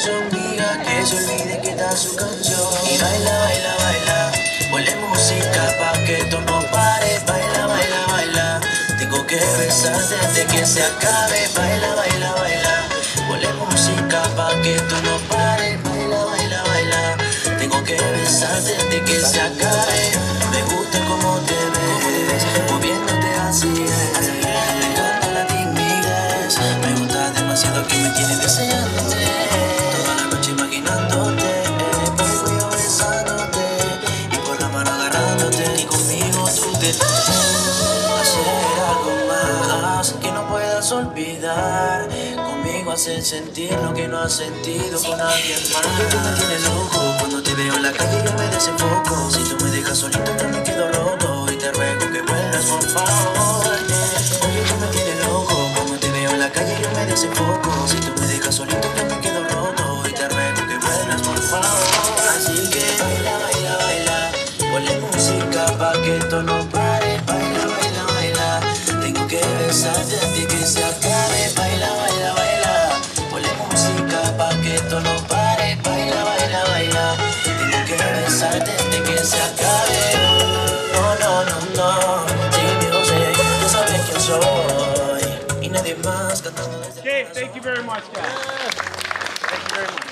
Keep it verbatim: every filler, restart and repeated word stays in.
su amiga, que se olvide que da su canción. Y baila, baila, baila, ponle música pa' que esto no pare. Baila, baila, baila, tengo que besarte antes que se acabe. Baila, baila, baila, ponle música pa' que esto no pare. Baila, baila, baila, tengo que besarte antes que se acabe. Me gusta como te ves, moviéndote así. Me encanta la timidez, me gusta demasiado que me tienes deseándote. Toda la noche imaginándote, voy yo besándote y por la mano agarrándote. Y conmigo tú te hacer algo más que no puedas olvidar. Conmigo hacer sentir lo que no has sentido con alguien más. Porque tú me tienes loco, cuando te veo en la calle yo me desenfoco. Si tú me dejas solito yo me quedo loco y te ruego que vuelvas por favor. Porque tú me tienes loco, cuando te veo en la calle yo me desenfoco. Si tú me dejas solito yo me quedo roto y te ruego que vuelvas por favor. Así que baila, baila, baila, ponle música pa' que esto no pare. Baila, baila, baila, tengo que besarte antes que se acabe. Baila, baila, baila, ponle música pa' que esto no pare. Baila, baila, baila, tengo que besarte antes que se acabe. No, no, no, no, sí, music, tú sabes quién soy y nadie más cantando desde. Dave, thank you very much, guys. Thank you very much.